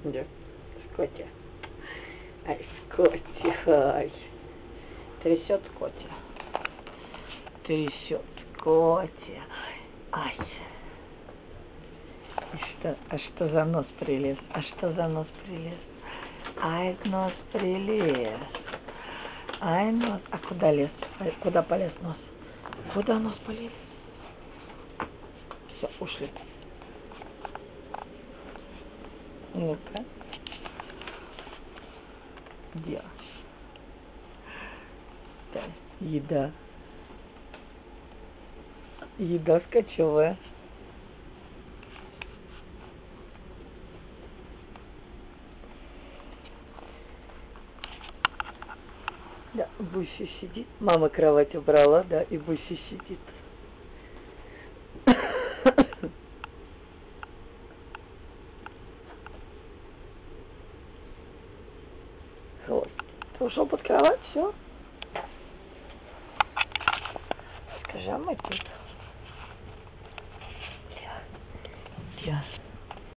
Да. Котя. Ай, Котя, ай. Трясет Котя. Трясет Котя. Ай. И что за нос прилез? А что за нос прилез? Ай, нос прилез. Ай, нос. А куда лез? Куда полез нос? Куда нос полез? Все, ушли. Ну-ка. Где? Да, еда. Еда скачевая. Да, Буси сидит. Мама кровать убрала, да, и Буси сидит. Хвост. Ты ушел под кровать, все? Скажи, а мы тут. Где?